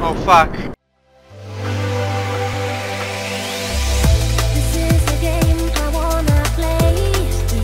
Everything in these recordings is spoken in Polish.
Oh fuck. This is the game I wanna play.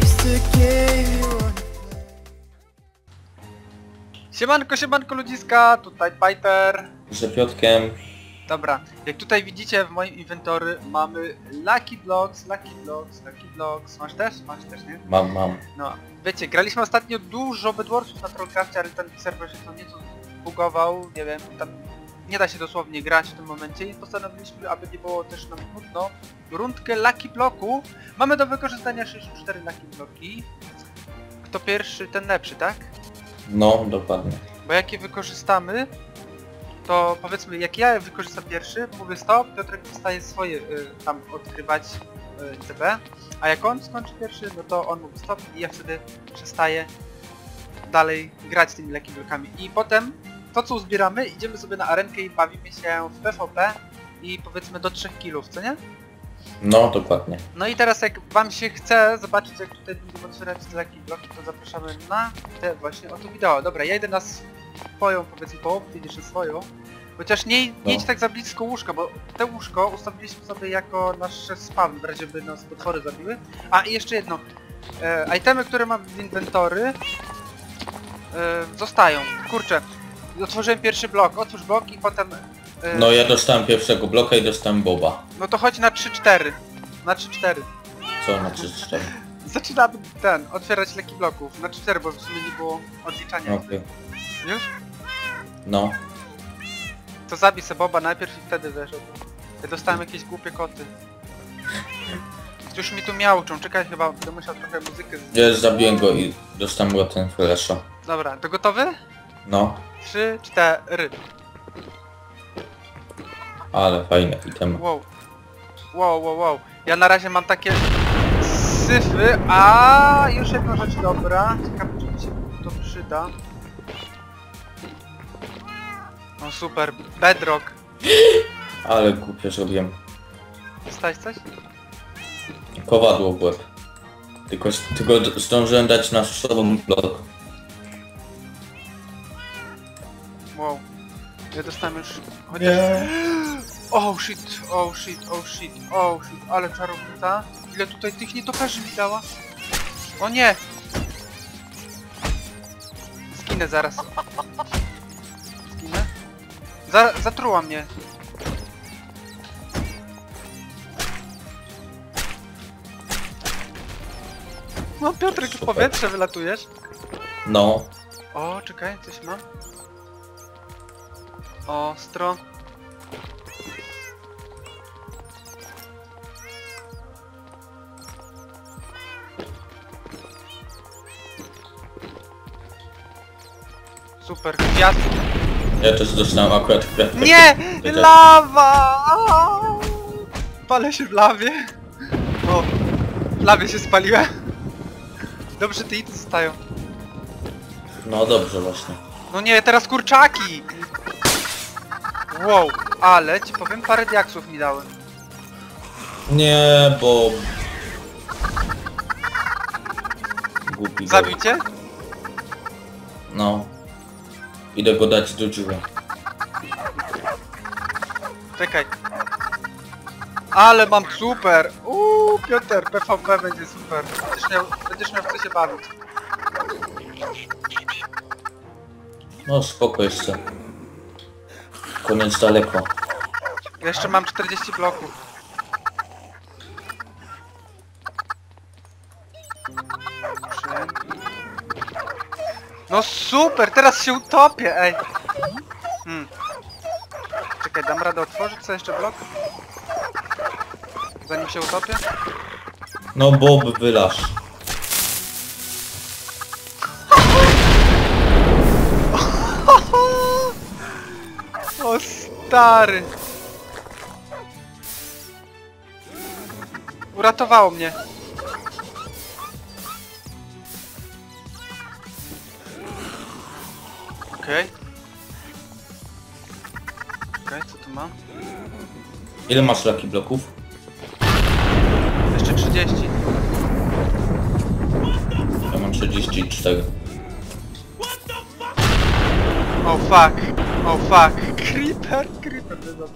Siemanko ludziska, tutaj Pajter. Z Piotkiem. Dobra, jak tutaj widzicie w moim inwentory mamy Lucky Blocks. Masz też? Masz też, nie? Mam. No, wiecie, graliśmy ostatnio dużo Bedwarsów na Trollcrafcie, ale ten serwer się to nieco bugował, nie wiem, tam nie da się dosłownie grać w tym momencie i postanowiliśmy, aby nie było też nam nudno, rundkę Lucky Blocku. Mamy do wykorzystania 64 Lucky Blocki. Kto pierwszy, ten lepszy, tak? No, dokładnie. Bo jak je wykorzystamy, to powiedzmy, jak ja wykorzystam pierwszy, mówię stop, Piotrek zostaje swoje tam odkrywać CB, a jak on skończy pierwszy, no to on mówi stop i ja wtedy przestaję dalej grać tymi Lucky Blockami. I potem to co uzbieramy, idziemy sobie na arenkę i bawimy się w PvP i powiedzmy do 3 killów, co nie? No, dokładnie. No i teraz jak wam się chce zobaczyć, jak tutaj będziemy otwierać te Lucky Blocki, to zapraszamy na te właśnie oto wideo. Dobra, ja idę na swoją, powiedzmy połowę, widzisz na swoją. Chociaż nie idź tak za blisko łóżka, bo te łóżko ustawiliśmy sobie jako nasz spawn, w razie by nas potwory zabiły. A i jeszcze jedno. Itemy, które mam w inwentory zostają. Kurczę, otworzyłem pierwszy blok, otwórz blok i potem... No, ja dostałem pierwszego bloka i dostałem Boba. No to chodź na 3-4. Na 3-4. Co na 3-4? Zaczynamy otwierać Lucky Blocków. Na 4, bo w sumie nie było odliczania. Okej. Już? No. To zabij se Boba najpierw i wtedy wiesz. Ja dostałem jakieś głupie koty. Już mi tu miauczą, czekaj, chyba będę musiał trochę muzykę Ja zabiłem go i dostałem go ten flasha. Dobra, to gotowy? No. 3, 4. Ale fajne item. Wow. Ja na razie mam takie syfy, a już jedna rzecz dobra. Ciekawe, czy mi się to przyda. No super, bedrock. Ale głupio zrobiłem. Dostałeś coś? Kowadło w łeb. Tylko zdążyłem dać na sobą blok. Wow. Ja dostałem już... Chociaż... Oh shit, ale czarownica. Ile tutaj tych nietoperzy mi dała? O nie! Zginę zaraz. Zginę? Zatruła mnie. No Piotrek, w Super. powietrze wylatujesz. No. O, czekaj, coś mam. Ostro. Super, kwiat. Ja też dostałem akurat kwiat. Nie! Lawa! Palę się w lawie. O, w lawie się spaliłem. Dobrze, te ity zostają. No dobrze właśnie. No nie, teraz kurczaki! Wow, ale ci powiem, parę diaksów mi dały. Nie, bo... Głupi go. Zabił cię? No. Idę go dać do dziury. Czekaj. Ale mam super! Piotr, PvP będzie super. Będziesz miał w co się bawić. No spoko jeszcze. Koniec daleko. Jeszcze mam 40 bloków. No super, teraz się utopię, ej! Czekaj, dam radę otworzyć co jeszcze blok? Zanim się utopię? No Bob wylasz. O stary! Uratowało mnie. Okej. Okej, co tu mam? Ile masz Lucky bloków? Jeszcze 30. Ja mam 34. Oh fuck! Creep! Dark Creeper wyzwał.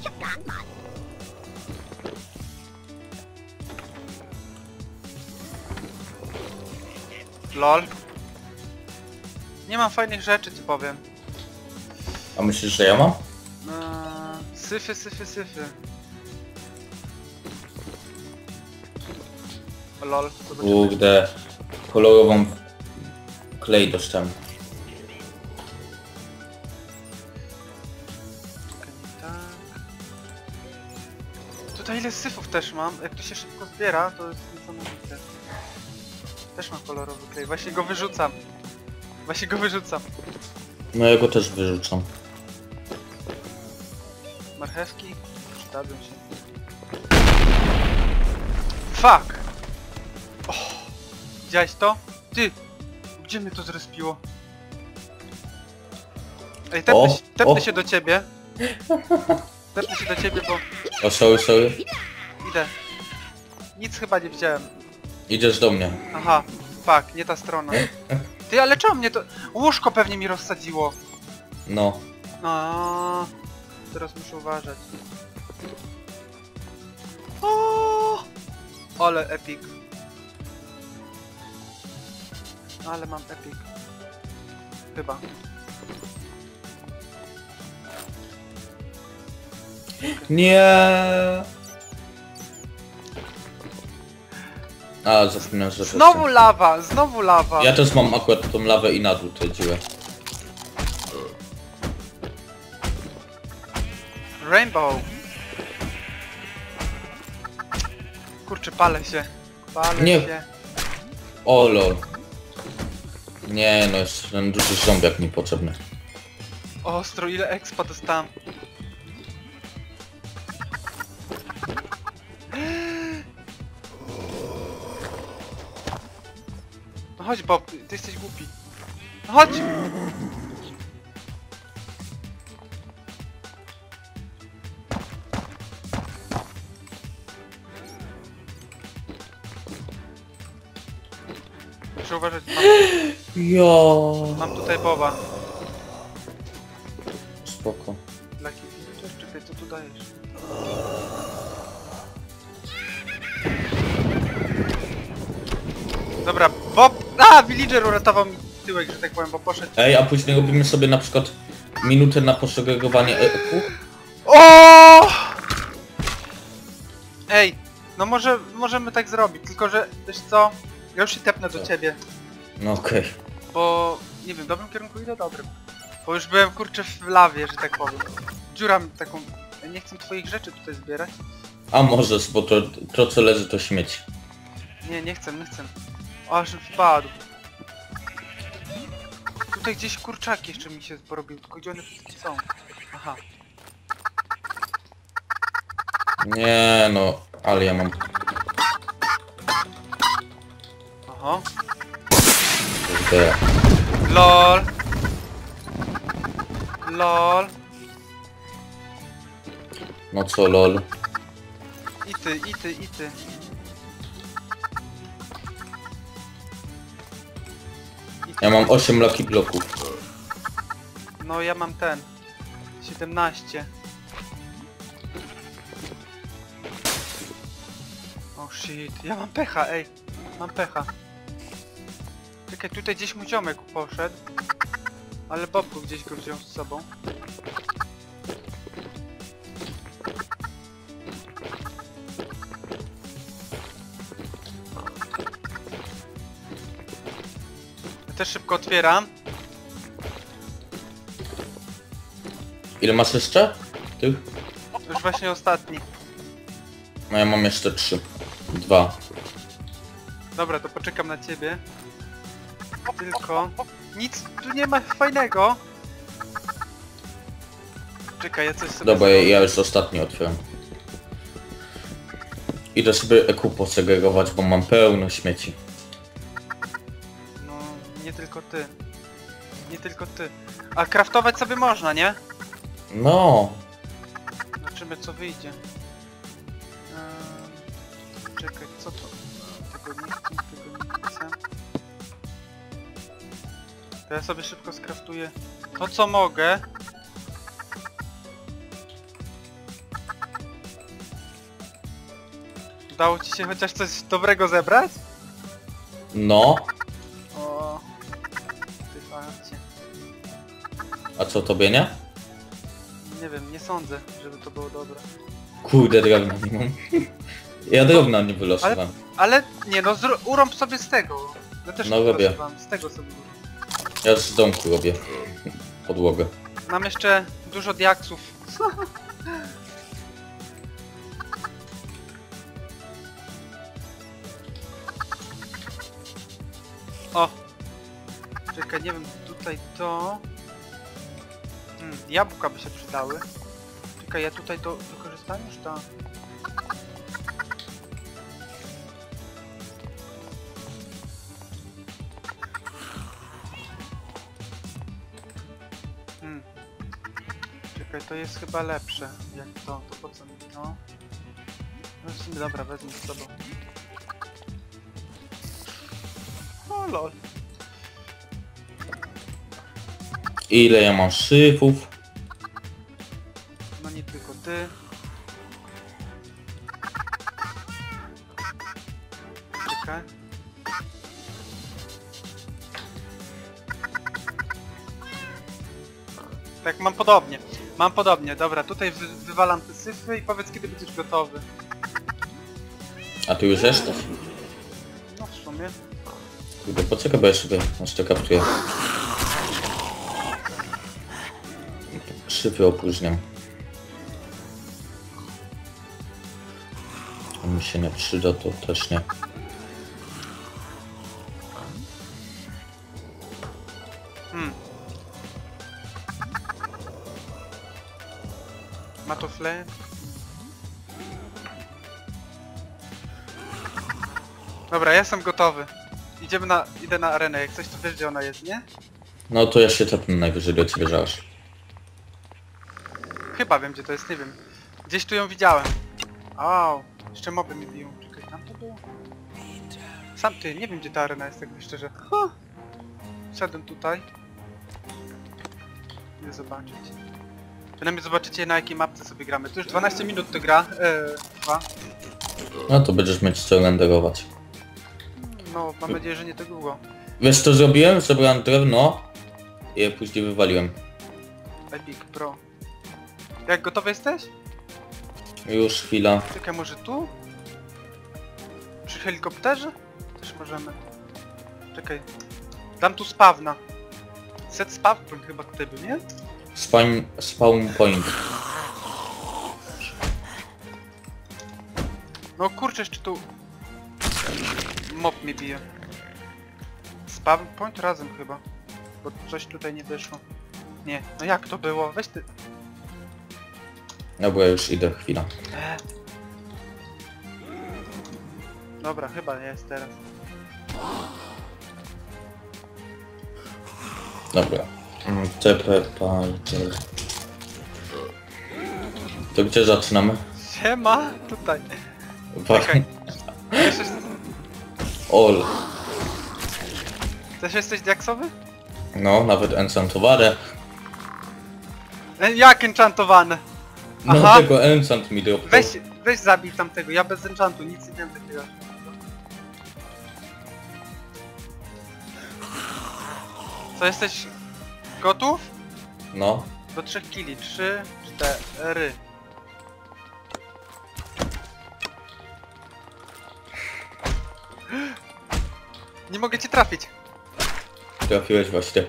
LOL. Nie mam fajnych rzeczy, ci powiem. A myślisz, że ja mam? Syfy. O, LOL, zobaczymy. Kurde. Kolorową klej dostałem. Tak. Tutaj ile syfów też mam. Jak to się szybko zbiera, to jest niesamowite. Też mam kolorowy klej. Właśnie go wyrzucam. No ja go też wyrzucam. Marchewki przydadzą się. Fuck! Oh. Widziałeś to? Ty! Gdzie mnie to zrespiło? Ej, tepnę się do ciebie. Tepnę się do ciebie, bo... O, sorry. Idę. Nic chyba nie widziałem. Idziesz do mnie. Aha, fuck, nie ta strona. Ty, ale czemu mnie to... Łóżko pewnie mi rozsadziło. No. A, teraz muszę uważać. O, ale epic. Ale mam epic. Chyba. Nie. A, zapomniałem, że... Znowu lawa! Ja też mam akurat tą lawę i na dół tę dziurę. Rainbow! Kurczę, palę się. Nie. się. O lol. Nie no, jest ten duży zombiak niepotrzebny. Ostro, ile expa dostałem. No chodź Bob, ty jesteś głupi. No chodź! Muszę uważać, mam tutaj Boba. Spoko. Lucky Villager, czekaj, co tu dajesz? Dobra, Bob... A, Villager uratował mi tyłek, że tak powiem, bo poszedł... Ej, a później robimy sobie na przykład minutę na posegregowanie eku? O! Ej, no możemy tak zrobić, tylko że, wiesz co? Ja już się tepnę do ciebie, No okej. bo... Nie wiem, w dobrym kierunku idę? Dobrym. Bo już byłem, kurczę, w lawie, że tak powiem. Dziura taką... Ja nie chcę twoich rzeczy tutaj zbierać. A możesz, bo to co leży to śmieć. Nie chcę. O, aż wpadł. Tutaj gdzieś kurczak jeszcze mi się porobił, tylko gdzie one wszystkie są? Aha. Nie no, ale ja mam... Aha. Kurde. LOL. No co lol. I ty. Ja mam 8 lucky bloków. No ja mam ten. 17. Oh shit, ja mam pecha, ej. Mam pecha. Czekaj, tutaj gdzieś mój ziomek poszedł. Ale Bobku gdzieś go wziął z sobą. Ja też szybko otwieram. Ile masz jeszcze? Tych? Już właśnie ostatni. No ja mam jeszcze 3. 2. Dobra, to poczekam na ciebie. Tylko... Nic tu nie ma fajnego. Czekaj, ja coś sobie... Dobra, ja już ostatni otwieram. Idę sobie eku posegregować, bo mam pełno śmieci. No, nie tylko ty. A craftować sobie można, nie? No. Zobaczymy co wyjdzie. Czekaj, co to? Tego nie chcę. To ja sobie szybko skraftuję to co mogę. Udało ci się chociaż coś dobrego zebrać? No, O, ty farcie. a co tobie nie? Nie wiem, nie sądzę, żeby to było dobre. Kurde, drewna nie mam. Ja drewna nie wylosowałem. Ale nie no, urąb sobie z tego. Ja też No to robię. wylosowałem, z tego sobie urąb. Ja z domku robię podłogę. Mam jeszcze dużo diaksów. O! Czekaj, nie wiem, tutaj to... jabłka by się przydały. Czekaj, ja tutaj to wykorzystam już to. Czekaj, to jest chyba lepsze. Jak to po co mi to? No w sumie dobra, wezmę z sobą. O lol. Ile ja mam szyfów? No nie tylko ty. Czekaj. Tak, mam podobnie. Mam podobnie, dobra, tutaj wywalam te syfy i powiedz kiedy będziesz gotowy. A ty już jesteś? No w sumie. Kurde, poczekaj, bo ja sobie jeszcze kaptuję. Szyfy opóźniam. To mi się nie przyda, to też nie. Ma to flare? Dobra, ja jestem gotowy. Idę na arenę, jak coś to wiesz gdzie ona jest, nie? No to ja się tepnę najwyżej do ciebie zaraz. Chyba wiem gdzie to jest, nie wiem. Gdzieś tu ją widziałem. Au, jeszcze moby mi biją. Czekaj, tam to było? Sam ty, nie wiem gdzie ta arena jest, tak szczerze. Wszedłem tutaj. Idę zobaczyć. Przynajmniej zobaczycie na jakiej mapce sobie gramy. To już 12 minut to gra. Trwa. No to będziesz mieć co renderować. No, mam nadzieję, że nie tak długo. Wiesz co zrobiłem? Zebrałem drewno i je później wywaliłem. Epic Pro. Jak gotowy jesteś? Już chwila. Czekaj, może tu? Przy helikopterze? Też możemy. Czekaj. Dam tu spawna. Set spawn point chyba tutaj był, nie? Spawn point. No kurczę, jeszcze tu... Mob mnie bije. Spawn point razem chyba. Bo coś tutaj nie wyszło. Nie, no jak to było? Weź ty... Dobra, już idę, chwila. Dobra, chyba jest teraz. Dobra. TP Parker. To gdzie zaczynamy? Siema! Tutaj. Czekaj. Chcesz, Ol. jesteś diaksowy? No, nawet enchantowany. Jak enchantowane? No Aha. tego enchant mi dropnął. Weź zabij tamtego, ja bez enchantu, nic nie wiem takiego. Co, jesteś gotów? No. Do 3 killi. 3, 4. Nie mogę cię trafić. Trafiłeś właśnie.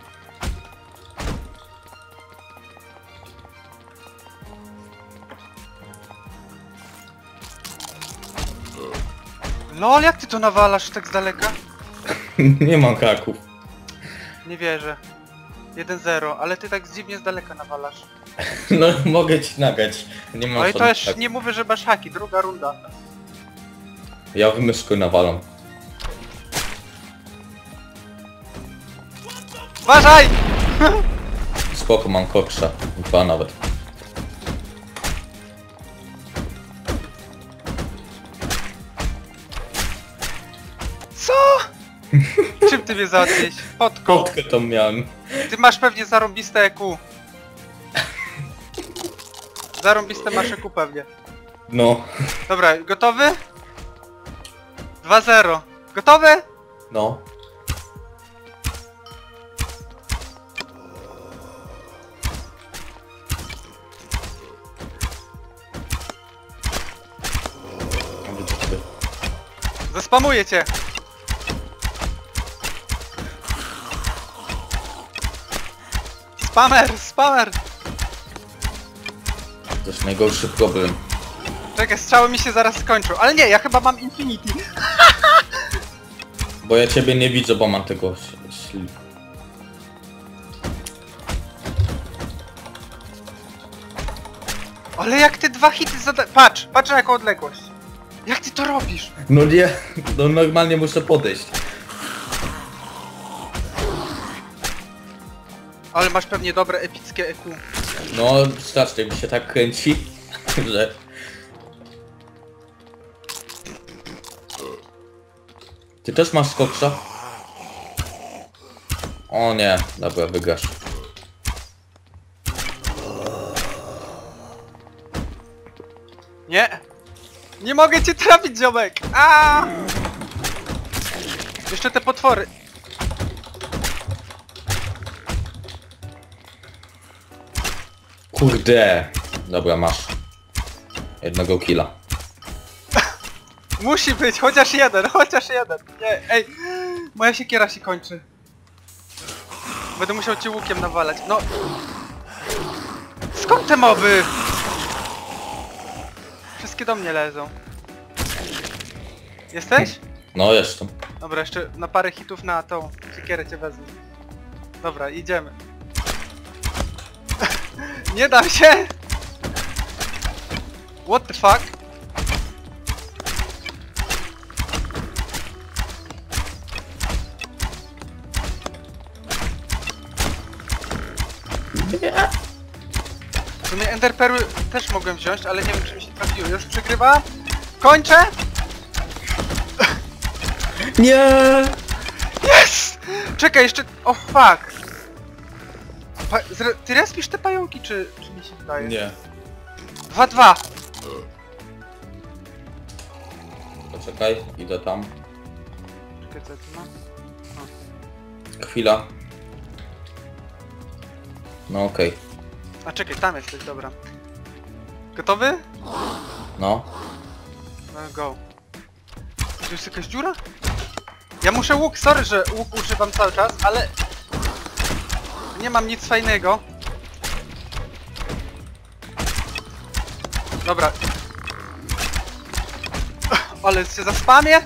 Lol, jak ty to nawalasz tak z daleka? Nie mam haków. Nie wierzę. 1-0, ale ty tak dziwnie z daleka nawalasz. No mogę ci nagrać. Nie mam No i sobie też haków. nie mówię, że masz haki, druga runda. Ja w myszku nawalam. Uważaj! Spoko, mam koksa. 2 nawet. Co? Czym ty mnie załatwiłeś? Potką. Kotkę tam miałem. Ty masz pewnie zarąbiste EQ. Zarąbiste masz EQ pewnie. No. Dobra, gotowy? 2-0. Gotowy? No. Mówię do ciebie. Zaspamuję cię. Spamer! To jest najgorszy problem. Czekaj, strzały mi się zaraz skończą. Ale nie, ja chyba mam Infinity. Bo ja ciebie nie widzę, bo mam tego slip. Ale jak ty 2 hity zada... Patrz na jaką odległość. Jak ty to robisz? No nie, no normalnie muszę podejść. Ale masz pewnie dobre, epickie EQ. No strasznie mi się tak kręci, że... Ty też masz skoksa? O nie, dobra, wygrasz. Nie! Nie mogę cię trafić, ziomek! A! Jeszcze te potwory. Kurde. Dobra, masz. Jednego killa. Musi być, chociaż jeden. Nie, ej. Moja siekiera się kończy. Będę musiał cię łukiem nawalać. No. Skąd te moby? Wszystkie do mnie lezą. Jesteś? No jestem. Dobra, jeszcze na parę hitów na tą siekierę cię wezmę. Dobra, idziemy. Nie dam się! What the fuck? W sumie Ender Perły też mogłem wziąć, ale nie wiem czy mi się trafiły. Już przegrywam? Kończę? Nie! Yes! Czekaj, jeszcze... O fuck! Ty respisz te pająki, czy mi się wydaje? Nie. 2-2! Poczekaj, idę tam. Czekaj, co ja tu mam? Chwila. No okej. A czekaj, tam jesteś, dobra. Gotowy? No. No go. Tu jest jakaś dziura? Ja muszę łuk, sorry, że łuk używam cały czas, ale... Nie mam nic fajnego. Dobra. Ale się zaspamię?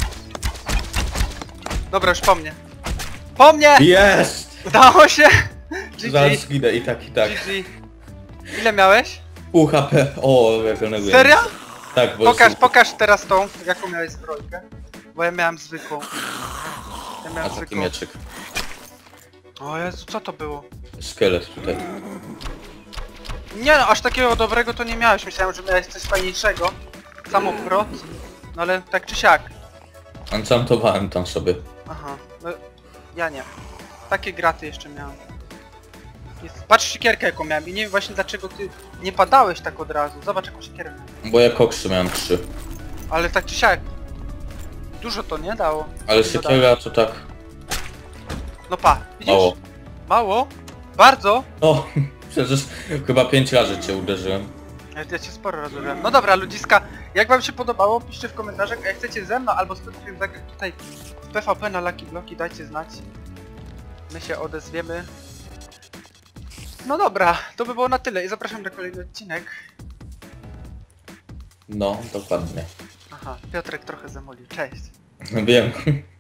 Dobra, już po mnie. Po mnie! Jest! Udało się! Zaraz GG. idę i tak. GG. Ile miałeś? Pół HP. O, jak one Serio? Tak, bo Pokaż teraz tą, jaką miałeś zbrojkę. Bo ja miałem zwykłą. Ja A miałem taki zwykłą. mieczyk. O Jezu, co to było? Szkielet tutaj. Nie no, aż takiego dobrego to nie miałeś. Myślałem, że miałeś coś fajniejszego. Samoprot. No ale tak czy siak. Enchantowałem tam sobie. Aha, no ja nie. Takie graty jeszcze miałem. Patrz siekierkę jaką miałem i nie wiem właśnie dlaczego ty nie padałeś tak od razu. Zobacz jaką siekierę miałem. Bo ja koksy miałem 3. Ale tak czy siak. Dużo to nie dało. Ale Nie dodało. siekiera to tak... No pa, widzisz? Mało. Mało? Bardzo? O, przecież chyba 5 razy cię uderzyłem. Ja cię sporo rozmawiałem. No dobra, ludziska, jak wam się podobało, piszcie w komentarzach, a jak chcecie ze mną albo z Piotrkiem zagrać tutaj w PvP na Lucky Bloki, dajcie znać. My się odezwiemy. No dobra, to by było na tyle i zapraszam na kolejny odcinek. No, dokładnie. Aha, Piotrek trochę zamolił, cześć. Wiem.